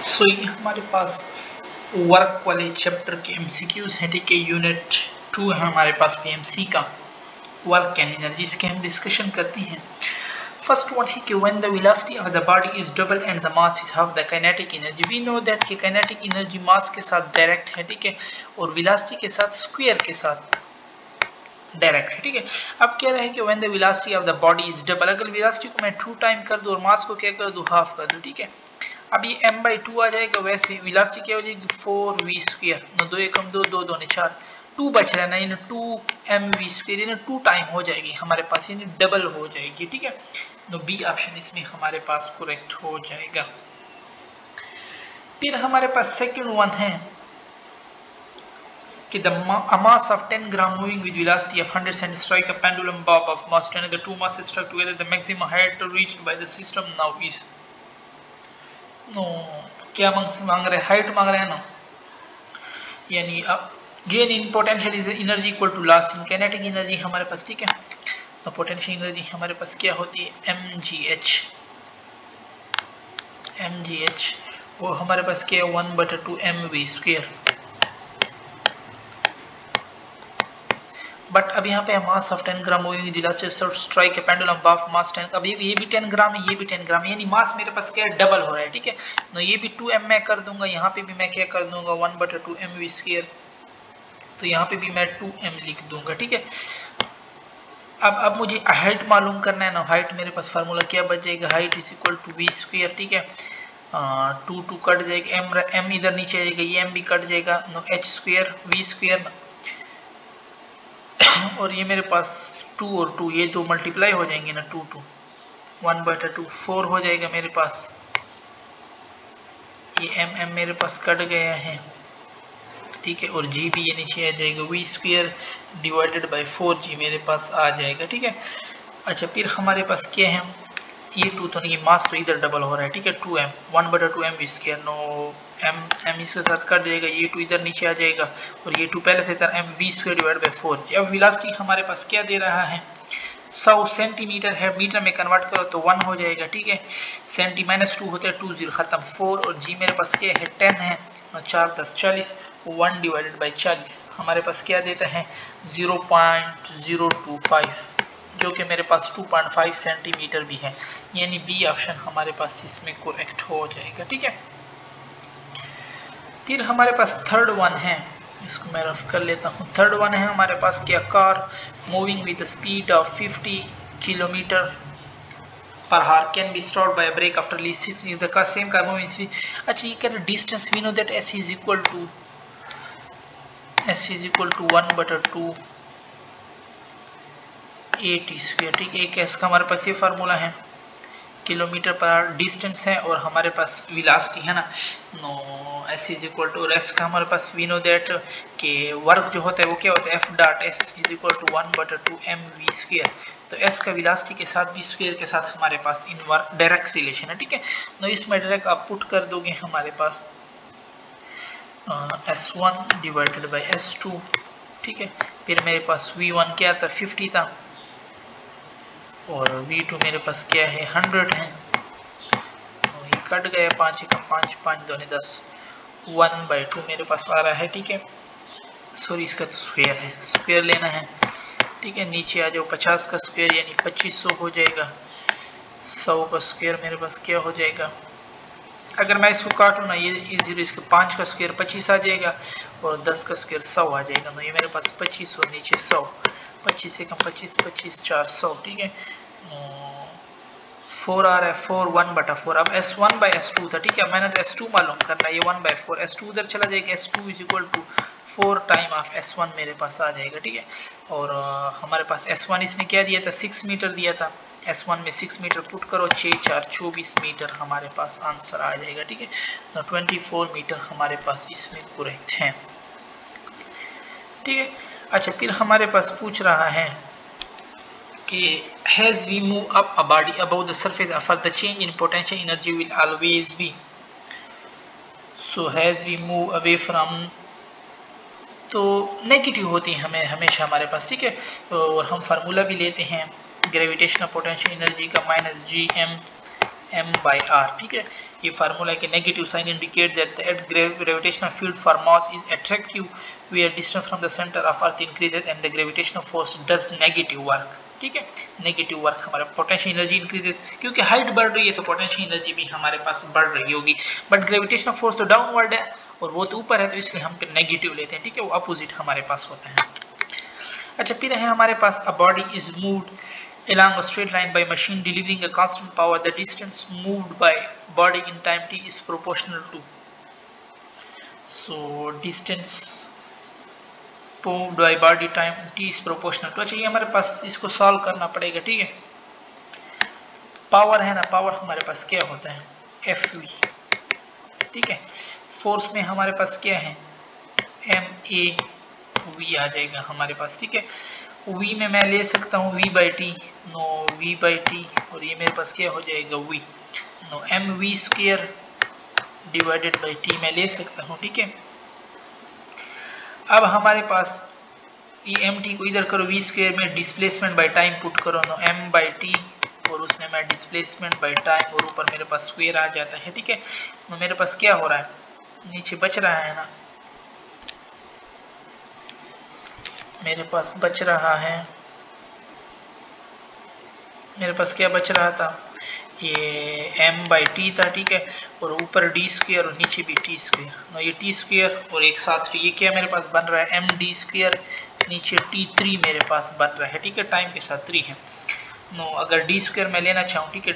सो ये हमारे पास वर्क वाले चैप्टर के एमसीक्यूज हैं, ठीक है। यूनिट 2 है हमारे पास पीएमसी का, वर्क एंड एनर्जी, इसके हम डिस्कशन करती हैं। फर्स्ट वन है कि when the velocity of the body is double and the mass is half the kinetic energy. We know that कि काइनेटिक एनर्जी मास के साथ डायरेक्ट है, ठीक है, और वेलोसिटी के साथ स्क्वायर के साथ डायरेक्ट है, ठीक है। अब कह रहे हैं कि when the velocity of the body is double, अगर वेलोसिटी को मैं 2 टाइम कर दूं और मास को क्या कर दूं, हाफ कर दूं, ठीक है। अब ये m/2 आ जाएगा, वैसे वेलोसिटी क्या हो जाएगी 4v², 2 एकम 2, 2 दूनी 4, 2 बच रहा है ना, इन 2mv², इन 2 टाइम हो जाएगी हमारे पास, इन डबल हो जाएगी, ठीक है। तो बी ऑप्शन इसमें हमारे पास करेक्ट हो जाएगा। फिर हमारे पास सेकंड वन है कि the mass of 10 gram moving with velocity of 100 cm strike a pendulum bob of mass 10 and the two masses struck together, the maximum height reached by the system now is, no क्या मांग रहे हैं, height मांग रहे हैं ना, यानी gain in potential is energy equal to loss in kinetic energy हमारे पास, ठीक है। तो पोटेंशियल एनर्जी हमारे पास क्या होती है, mgh, वो हमारे पास क्या है 1/2 mv²। बट अब यहाँ पे mass of 10 gram moving velocity strike a pendulum of mass 10, अब ये भी 10 ग्राम है, ये भी 10 ग्राम है, यानी मास मेरे पास क्या है, डबल हो रहा है, ठीक है। तो ये भी 2m मैं कर दूंगा, यहाँ पे भी मैं क्या कर दूंगा 1/2 mv², तो यहाँ पे भी मैं 2m लिख दूंगा, ठीक है। अब मुझे हाइट मालूम करना है ना, हाइट मेरे पास फार्मूला क्या बच जाएगा, height is equal to v², ठीक है। 2 कट जाएगा, m इधर नीचे आ जाएगा, ये m भी कट जाएगा, नो h² v², और ये मेरे पास 2 और 2 ये 2 मल्टीप्लाई हो जाएंगे ना, 2 1/2 4 हो जाएगा मेरे पास, ये m मेरे पास कट गया है, ठीक है, और g भी ये नीचे आ जाएगा, v² डिवाइडेड बाय 4g मेरे पास आ जाएगा, ठीक है। अच्छा, फिर हमारे पास क्या है, ये 2 तो नहीं, मास तो इधर डबल हो रहा है, ठीक है, 2m 1/2 mv², नो m इसके साथ कट जाएगा, ये 2 इधर नीचे आ जाएगा, और ये 2 पहले से था mv² डिवाइड बाय 4g। अब वेलोसिटी हमारे पास क्या दे रहा है, 100 सेंटीमीटर है, मीटर में कन्वर्ट करो तो 1 हो जाएगा, ठीक है। सेंटी -2 होता है, 2 0 खत्म, 4, और g मेरे पास क्या है 10 है, 4 10 40, 1 डिवाइडेड बाय 40 हमारे पास क्या देता है 0.025, जो कि मेरे पास 2.5 सेंटीमीटर भी है, यानी बी ऑप्शन हमारे पास इसमें करेक्ट हो जाएगा, ठीक है। फिर हमारे पास थर्ड वन है, इसको मैं रफ कर लेता हूँ। थर्ड वन है हमारे पास क्या, car moving with speed of 50 kilometre per hour can be stopped by a brake after at least 6 minutes. The same car moving speed. अच्छा, ये क्या distance, we know that s is equal to 1/2 at², ठीक है। एक s का हमारे पास ये formula है, किलोमीटर पर डिस्टेंस है, और हमारे पास वेलोसिटी है ना, no s is equal to, और s का हमारे पास वी नो दैट कि वर्क जो होता है वो क्या होता है, F.s is equal to 1/2 mv²। तो s का वेलोसिटी के साथ v² के साथ हमारे पास इनवर्स डायरेक्ट रिलेशन है, ठीक है। तो इसमें डायरेक्ट आप पुट कर दोगे हमारे पास s1 डिवाइडेड बाय s2, ठीक है। फिर मेरे पास v1 क्या था 50 था, और v2 मेरे पास क्या है 100 है, तो ये कट गया, 5 का 5 5 2 10, 1/2 मेरे पास आ रहा है, ठीक है। सॉरी, इसका तो स्क्वायर है, स्क्वायर लेना है, ठीक है। नीचे आ जाओ, 50 का स्क्वायर यानी 2500 हो जाएगा, 100 का स्क्वायर मेरे पास क्या हो जाएगा, अगर मैं इसको काटूँ ना, ये 0, इसके 5 का स्क्वायर 25 आ जाएगा, और 10 का स्क्वायर 100 आ जाएगा, तो ये मेरे पास 25 और नीचे 100, 25 से कम 25 25 4 100, ठीक है। 4 आ रहा है, 4 1/4। अब s1 बाय s2 था, ठीक है, मैंने तो s2 मालूम करना, ये 1/4, s2 उधर चला जाएगा, s2 is equal to 4 time of s1 मेरे पास आ जाएगा, ठीक है। और हमारे पास s1 इसने क्या दिया था 6 मीटर दिया था, s1 में 6 मीटर पुट करो, 6 4 24 मीटर हमारे पास आंसर आ जाएगा, ठीक है। तो 24 मीटर हमारे पास इसमें करेक्ट है, ठीक है। अच्छा, फिर हमारे पास पूछ रहा है कि as we move up a body above the surface of earth, the change in potential energy will always be, so as we move away from, तो नेगेटिव होती है हमें हमेशा हमारे पास, ठीक है। और हम फार्मूला भी लेते हैं ग्रेविटेशनल पोटेंशियल एनर्जी का -gm m/r, ठीक है। ये फार्मूला के negative sign indicate that the earth gravitational field for mass is attractive where distance from the centre of earth increases and the gravitational force does negative work, ठीक है। Negative work हमारा potential energy increases, क्योंकि height बढ़ रही है तो potential energy भी हमारे पास बढ़ रही होगी, बट ग्रेविटेशनल फोर्स तो डाउनवर्ड है और वो तो ऊपर है, तो इसलिए हम नेगेटिव लेते हैं, ठीक है। वो अपोजिट हमारे पास होता है। अच्छा, फिर है हमारे पास a body is moved along a straight line by machine delivering a constant power. The distance moved by body in time t is proportional to, so distance moved by body time t is proportional to। अच्छा, ये हमारे पास इसको solve करना पड़ेगा, ठीक है। Power है ना, पावर हमारे पास क्या होता है Fv, ठीक है। फोर्स में हमारे पास क्या है MAV आ जाएगा हमारे पास, ठीक है। V में मैं ले सकता हूँ V/T, नो V/T, और ये मेरे पास क्या हो जाएगा V, no mv² divided by T मैं ले सकता हूँ, ठीक है। अब हमारे पास ये mt को इधर करो, v² में डिस्प्लेसमेंट बाय टाइम पुट करो, नो m/T, और उसमें मैं डिस्प्लेसमेंट बाय टाइम, और ऊपर मेरे पास स्क्वायर आ जाता है, ठीक है। तो मेरे पास क्या हो रहा है, नीचे बच रहा है ना, मेरे पास बच रहा है, मेरे पास क्या बच रहा था, ये m/T था, ठीक है, और ऊपर d² और नीचे भी t², नो ये t² और एक साथ ये क्या मेरे पास बन रहा है md², नीचे t3 मेरे पास बन रहा है, ठीक है। टाइम के साथ 3 है, नो अगर d² मैं लेना चाहूँ, ठीक है,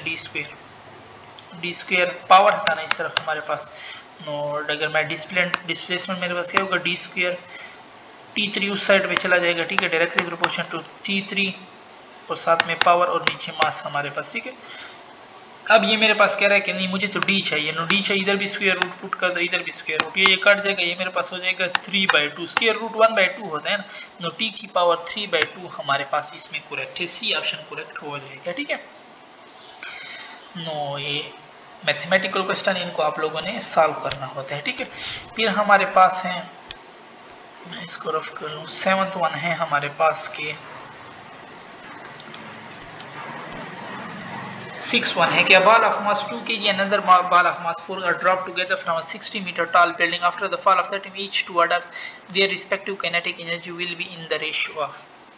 d² पावर था ना इस तरफ हमारे पास, नो अगर मैं डिस्प्लेसमेंट मेरे पास क्या होगा d² t3 उस साइड पे चला जाएगा, ठीक है, डायरेक्टली प्रोपोर्शनल टू t3, और साथ में पावर और नीचे मास हमारे पास, ठीक है। अब ये मेरे पास कह रहा है कि नहीं मुझे तो d चाहिए, नो d चाहिए, इधर भी स्क्वायर रूट पुट कर दो, इधर भी स्क्वायर रूट, ये कट जाएगा, ये मेरे पास हो जाएगा 3/2, स्क्वायर रूट 1/2 होता है ना, नो t की पावर 3/2 हमारे पास इसमें करेक्ट है, सी ऑप्शन करेक्ट हो जाएगा, ठीक है। नो ये मैथमेटिकल क्वेश्चन, इनको आप लोगों ने सॉल्व करना होता है, ठीक है। फिर हमारे पास है, मैं इसको रफ कर लूँ, 7th वन है हमारे पास के 6th वन है कि a ball of mass 2 kg and another ball of mass 4 are dropped together from a 60-meter tall building. After the fall of 30 each toward earth, their respective kinetic energy will be in the ratio of,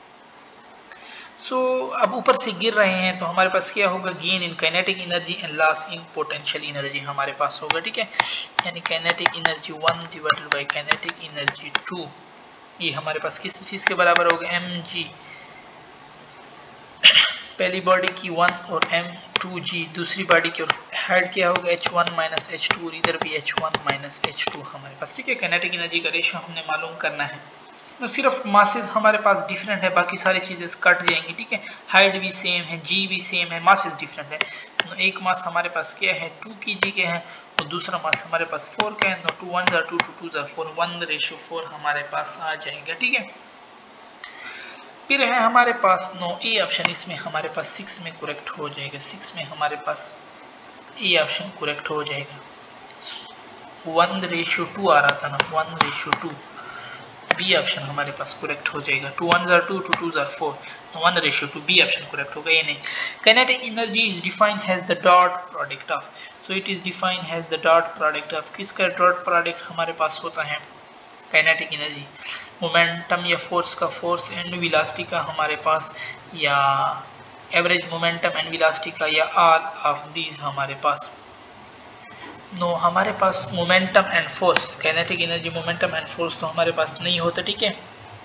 so अब ऊपर से गिर रहे हैं तो हमारे पास क्या होगा, gain in kinetic energy and loss in potential energy हमारे पास होगा, ठीक है। यानी kinetic energy 1 divided by kinetic energy 2, ये हमारे पास किस चीज़ के बराबर होगा mg, पहली बॉडी की 1 और m2g दूसरी बॉडी की, और हेड क्या होगा h1 माइनस h2, और इधर भी h1 माइनस h2 हमारे पास, ठीक है। काइनेटिक एनर्जी का रेशियो हमने मालूम करना है, तो सिर्फ मासेस हमारे पास डिफरेंट है, बाकी सारी चीज़ें कट जाएंगी, ठीक है। हाइट भी सेम है, g भी सेम है, मासेस डिफरेंट है। तो एक मास हमारे पास क्या है 2 kg के हैं, और दूसरा मास हमारे पास 4 का है, तो 2 1s are 2 2 2s are 4, 1:4 हमारे पास आ जाएगा, ठीक है। फिर है हमारे पास नो ए ऑप्शन, इसमें हमारे पास 6 में करेक्ट हो जाएगा, 6 में हमारे पास ए ऑप्शन करेक्ट हो जाएगा। 1:2 आ रहा था ना, 1:2, बी ऑप्शन हमारे पास करेक्ट हो जाएगा। 2 1s are 2 2 2s are 4, तो 1:2, बी ऑप्शन करेक्ट होगा, ये नहीं। Kinetic energy is defined as the dot product of, so it is defined as the dot product of, किसका डॉट प्रोडक्ट हमारे पास होता है काइनेटिक एनर्जी, मोमेंटम या फोर्स का, फोर्स एंड वेलोसिटी का हमारे पास, या एवरेज मोमेंटम एंड वेलोसिटी का, या ऑल ऑफ दीज हमारे पास। नो हमारे पास momentum and force, kinetic energy momentum and force तो हमारे पास नहीं होता, ठीक है।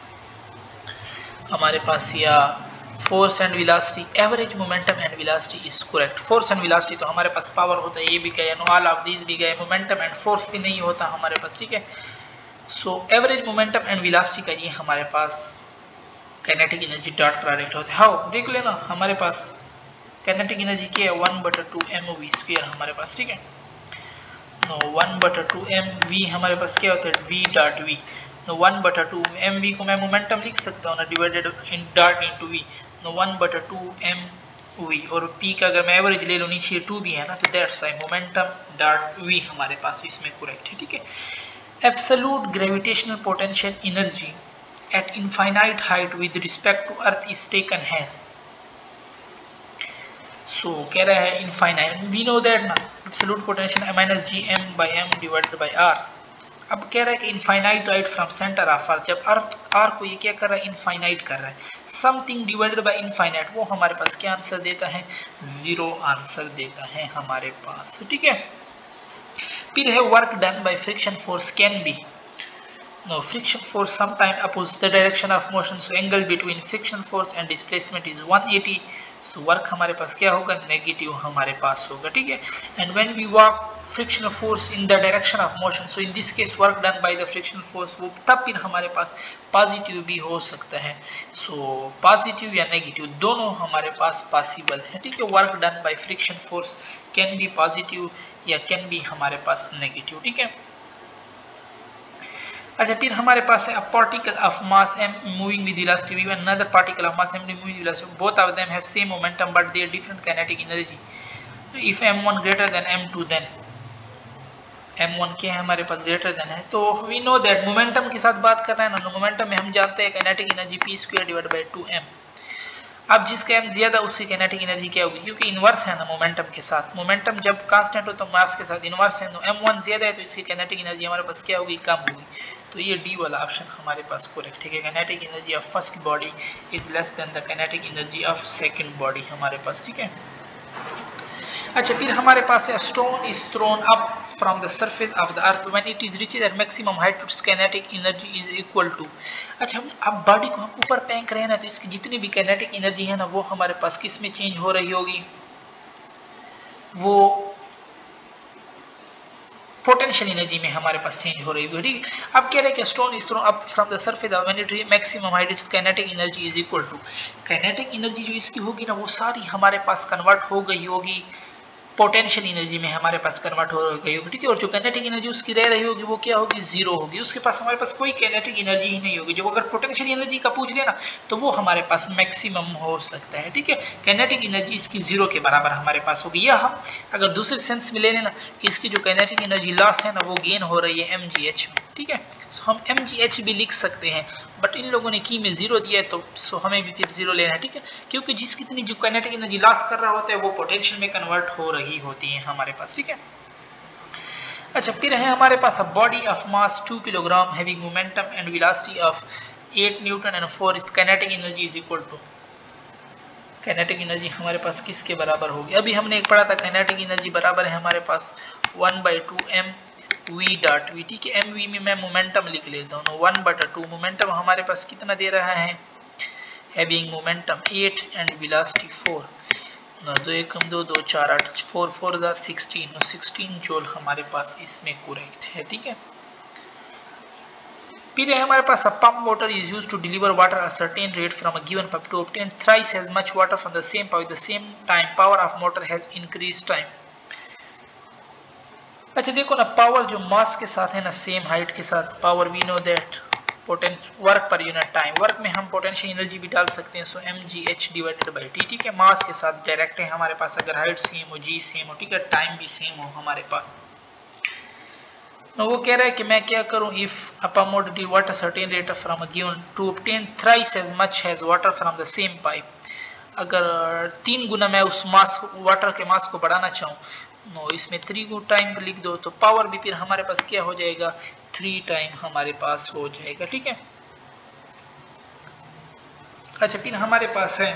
हमारे पास या force and velocity, average momentum and velocity is correct. Force and velocity तो हमारे पास पावर होता है, ये भी गया, नो ऑल ऑफ दीज भी गए, मोमेंटम एंड फोर्स भी नहीं होता हमारे पास, ठीक है। So average momentum and velocity का ये हमारे पास काइनेटिक एनर्जी डॉट प्रोडक्ट होता है। हाउ देख लेना, हमारे पास काइनेटिक एनर्जी क्या है 1/2 mv² हमारे पास, ठीक है। नो 1/2 mv हमारे पास क्या होता है v.v, नो 1/2 mv को मैं मोमेंटम लिख सकता हूँ ना, divided in dot into v, no 1/2 mv, और p का अगर मैं एवरेज ले लूँ, नीचे 2 भी है ना, तो that's why momentum dot v हमारे पास इसमें करेक्ट है, ठीक है। Absolute gravitational potential energy at infinite height with respect to Earth is taken as, सो कह रहा है इनफाइनाइट, वी नो दैट ना absolute potential minus G M by M divided by R. अब कह रहा है कि infinite right from centre of earth, जब अर्थ आर को ये क्या कर रहा है, इनफाइनाइट कर रहा है, समथिंग डिवाइडेड बाय इनफाइनाइट, वो हमारे पास क्या आंसर देता है, 0 आंसर देता है हमारे पास, ठीक है। फिर है work done by friction force can be, no friction force sometime oppose the direction of motion, so angle between friction force and displacement is 180, so work हमारे पास क्या होगा, नेगेटिव हमारे पास होगा, ठीक है। And when we walk frictional force in the direction of motion, so in this case work done by the frictional force, वो तब फिर हमारे पास पॉजिटिव भी हो सकता है, सो पॉजिटिव या नेगेटिव दोनों हमारे पास पॉसिबल है, ठीक है। Work done by friction force can be positive या कैन बी हमारे पास नेगेटिव, ठीक है। अच्छा, फिर हमारे पास है a particle of mass m moving with velocity v, another particle of mass m moving with velocity, both of them have same momentum but they are different kinetic energy, so if m1 greater than m2 then m1 क्या है हमारे पास, greater than है, तो we know that momentum के साथ बात कर रहे हैं ना, मोमेंटम में हम जानते हैं kinetic energy p² divide by 2m। अब जिसका m ज्यादा उसकी काइनेटिक एनर्जी क्या होगी, क्योंकि इनवर्स है ना मोमेंटम के साथ, मोमेंटम जब कांस्टेंट हो तो मास के साथ इनवर्स है, तो m1 ज्यादा है तो इसकी काइनेटिक एनर्जी हमारे पास क्या होगी, कम होगी, तो ये डी वाला ऑप्शन हमारे पास करेक्ट है। Kinetic energy of first body is less than the kinetic energy of second body हमारे पास, ठीक है। अच्छा, फिर हमारे पास है stone is thrown up from the surface of the earth when it is reaches at maximum height, its kinetic energy is equal to, अच्छा हम अब बॉडी को हम ऊपर फेंक रहे हैं ना, तो इसकी जितनी भी काइनेटिक एनर्जी है ना वो हमारे पास किस में चेंज हो रही होगी, वो पोटेंशियल एनर्जी में हमारे पास चेंज हो रही होगी, ठीक है। अब कह रहे हैं कि stone is thrown up from the surface when it reach maximum height, its kinetic energy is equal to, kinetic energy जो इसकी होगी ना वो सारी हमारे पास कन्वर्ट हो गई होगी पोटेंशियल एनर्जी में हमारे पास कन्वर्ट हो गई होगी, ठीक है। और जो काइनेटिक एनर्जी उसकी रह रही होगी वो क्या होगी, 0 होगी, उसके पास हमारे पास कोई काइनेटिक एनर्जी ही नहीं होगी। जो अगर पोटेंशियल एनर्जी का पूछ लेना तो वो हमारे पास मैक्सिमम हो सकता है, ठीक है। काइनेटिक एनर्जी इसकी 0 के बराबर हमारे पास होगी, या हम अगर दूसरे सेंस में ले लेना कि इसकी जो काइनेटिक एनर्जी लॉस है ना वो गेन हो रही है mgh में, ठीक है। सो हम mgh भी लिख सकते हैं, बट इन लोगों ने की में 0 दिया है तो सो हमें भी फिर 0 लेना है, ठीक है, क्योंकि जिस कितनी जो काइनेटिक एनर्जी लॉस कर रहा होता है वो पोटेंशियल में कन्वर्ट हो रही होती है हमारे पास, ठीक है। अच्छा, फिर है हमारे पास a body of mass 2 kilogram having momentum and velocity of 8 newton and 4 is kinetic energy is equal to, kinetic energy हमारे पास किसके बराबर होगी, अभी हमने एक पढ़ा था काइनेटिक एनर्जी बराबर है हमारे पास 1/2 mv डॉट v, ठीक है। mv में मैं मोमेंटम लिख लेता हूँ, 1/2 मोमेंटम हमारे पास कितना दे रहा है, having momentum 8 and velocity 4, 2 1 2 2 4 8 4 4 16, 16 joule हमारे पास इसमें करेक्ट है, ठीक है। फिर है हमारे पास pump motor is used to deliver water at a certain rate from a given pump to obtain thrice as much water from the same pump at the same time power of motor has increased time। अच्छा देखो ना, power जो मास के साथ है ना same height के साथ, power we know that work per unit time, work में हम पोटेंशियल एनर्जी भी डाल सकते हैं, so mgh divided by t, ठीक है। मास के साथ डायरेक्ट है हमारे पास, अगर हाइट सेम हो, g सेम हो, ठीक है, टाइम भी सेम हो हमारे पास। तो वो कह रहा है कि मैं क्या करूं, if a pump motor deliver water certain rate from a given to obtain thrice as much as water from the same pipe, अगर 3 गुना मैं उस मास को, वाटर के मास को बढ़ाना चाहूँ, नो इसमें 3 टाइम लिख दो तो पावर भी फिर हमारे पास क्या हो जाएगा, 3 टाइम हमारे पास हो जाएगा, ठीक है। अच्छा, फिर हमारे पास है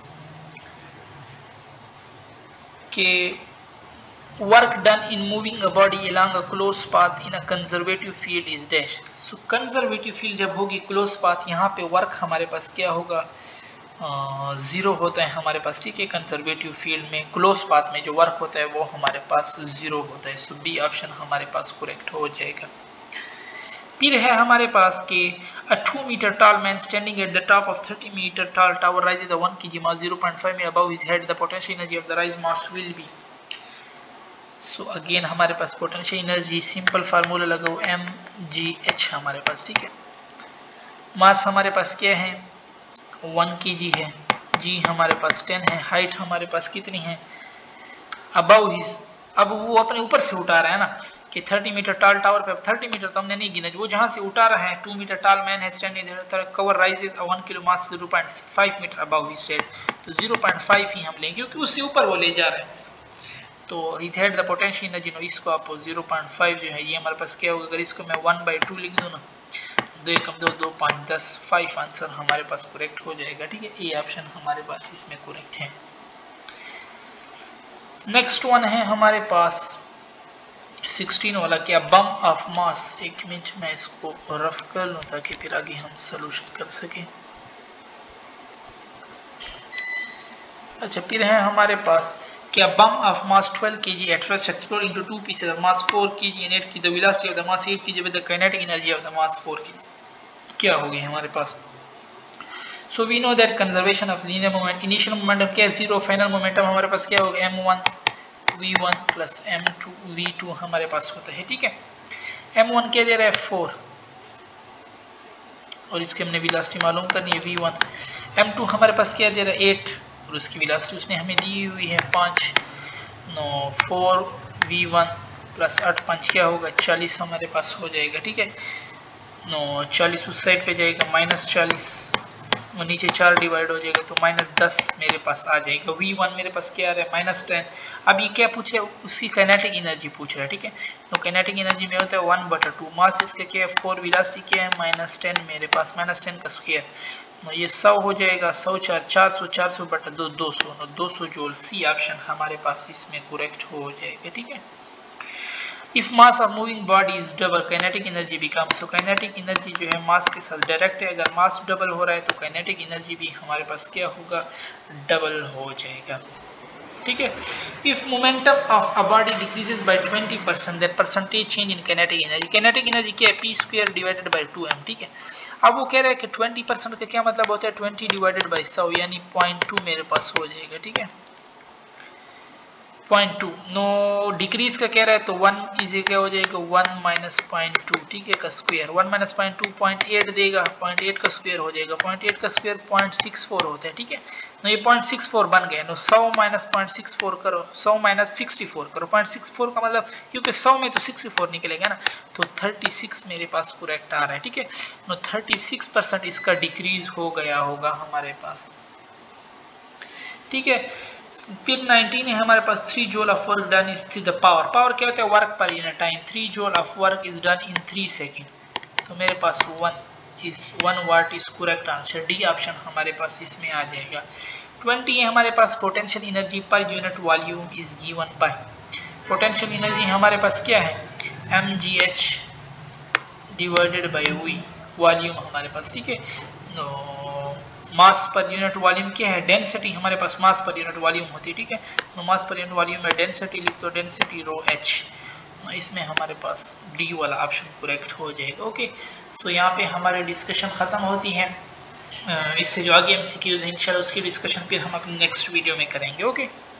कि work done in moving a body along a closed path in a conservative field is dash, so conservative field जब होगी closed path, यहाँ पे वर्क हमारे पास क्या होगा, 0 होता है हमारे पास, ठीक है। कंजर्वेटिव फील्ड में क्लोज पाथ में जो वर्क होता है वो हमारे पास 0 होता है, सो बी ऑप्शन हमारे पास करेक्ट हो जाएगा। फिर है हमारे पास कि a 2 meter tall man standing at the top of 30 meter tall tower rises a 1 kg mass 0.5 meter above his head, the potential energy of the rise mass will be, so again हमारे पास potential energy simple formula लगाओ mgh हमारे पास, ठीक है। मास हमारे पास क्या है, 1 kg है, g हमारे पास 10 है, हाइट हमारे पास कितनी है, अबव हिज अब वो अपने ऊपर से उठा रहा है ना कि 30 मीटर टाल टावर पे, अब 30 मीटर तो हमने नहीं गिना, वो जहां से उठा रहा है 2 मीटर टाल मैन है standing cover raises 1 kilo mass 0.5 metre above his head, तो 0.5 ही हम लेंगे क्योंकि उससे ऊपर वो ले जा रहा है। तो his head the potential energy, no इसको आप 0.5 जो है ये हमारे पास क्या होगा, अगर इसको मैं 1/2 लिख दूं ना, 2 एकम 2 2 5 10 5 आंसर हमारे पास करेक्ट हो जाएगा। ठीक है, ए ऑप्शन हमारे पास इसमें करेक्ट है। नेक्स्ट वन है हमारे पास 16 वाला, क्या बम ऑफ मास, एक मिनट मैं इसको रफ कर लूं ताकि फिर आगे हम सॉल्यूशन कर सकें। अच्छा, फिर है हमारे पास क्या bomb of mass 12 kg at rest explode into two pieces of mass 4 kg and 8 kg, the velocity of the mass 8 kg with the kinetic energy of the mass 4 kg, क्या हो गई हमारे पास। So we know that conservation of linear moment, initial momentum क्या है 0, final momentum हमारे पास क्या होगा m1 v1 plus m2 v2 हमारे पास होता है। ठीक है, m1 क्या दे रहा है 4 और इसके हमने वेलोसिटी मालूम करनी है v1, m2 हमारे पास क्या दे रहा है 8 और उसकी वेलोसिटी उसने हमें दी हुई है 5, 4 v1 प्लस 8 5 क्या होगा 40 हमारे पास हो जाएगा। ठीक है, 40 उस साइड पे जाएगा, -40 और नीचे 4 डिवाइड हो जाएगा तो -10 मेरे पास आ जाएगा। v1 मेरे पास क्या आ रहा है -10। अब ये क्या पूछ रहा है, उसकी काइनेटिक एनर्जी पूछ रहा है। ठीक है, तो काइनेटिक एनर्जी में होता है 1/2, मास इसका क्या है 4, वेलोसिटी क्या है -10 मेरे पास, -10 का स्क्वायर, ये 100 हो जाएगा, 100 400 400/2 200, 200 जूल। सी ऑप्शन हमारे पास इसमें करेक्ट हो जाएगा। ठीक है, if mass of moving body is double kinetic energy become, so kinetic energy जो है मास के साथ डायरेक्ट है, अगर मास डबल हो रहा है तो काइनेटिक एनर्जी भी हमारे पास क्या होगा डबल हो जाएगा। ठीक है, if momentum of a body decreases by 20% that percentage change in kinetic energy, kinetic energy क्या है p² डिवाइडेड बाय 2m। ठीक है, अब वो कह रहा है कि 20% का क्या मतलब होता है 20 डिवाइडेड बाय 100 यानी 0.2 मेरे पास हो जाएगा। ठीक है, 0.2, नो डिक्रीज का कह रहा है तो 1 इज क्या हो जाएगा 1 माइनस 0.2। ठीक है, का स्क्वायर 1 माइनस 0.2 0.8 देगा, 0.8 का स्क्वायर हो जाएगा, 0.8 का स्क्वायर 0.64 होता है। ठीक है, तो ये 0.64 बन गया, नो 100 माइनस 0.64 करो, 100 माइनस 64 करो, 0.64 का मतलब क्योंकि 100 में तो 64 निकलेगा ना, तो 36 मेरे पास करेक्ट आ रहा है। ठीक है, नो 36% इसका डिक्रीज हो गया होगा हमारे पास। ठीक है, फिर 19 है हमारे पास 3 joule of work done is three the power, power क्या होता है work per unit time, 3 joule of work is done in 3 second, तो मेरे पास 1 watt is correct answer, D option हमारे पास इसमें आ जाएगा। 20 है हमारे पास potential energy per unit volume is given by, potential energy हमारे पास क्या है mgh divided by v, volume हमारे पास। ठीक है, मास पर यूनिट वॉल्यूम क्या है डेंसिटी, हमारे पास मास पर यूनिट वॉल्यूम होती है। ठीक है, तो मास पर यूनिट वॉल्यूम में डेंसिटी लिख दो, डेंसिटी रो h, इसमें हमारे पास डी वाला ऑप्शन करेक्ट हो जाएगा। ओके, सो यहाँ पे हमारी डिस्कशन ख़त्म होती है, इससे जो आगे एमसीक्यूज है इंशाल्लाह उसकी डिस्कशन फिर हम अपने नेक्स्ट वीडियो में करेंगे। ओके।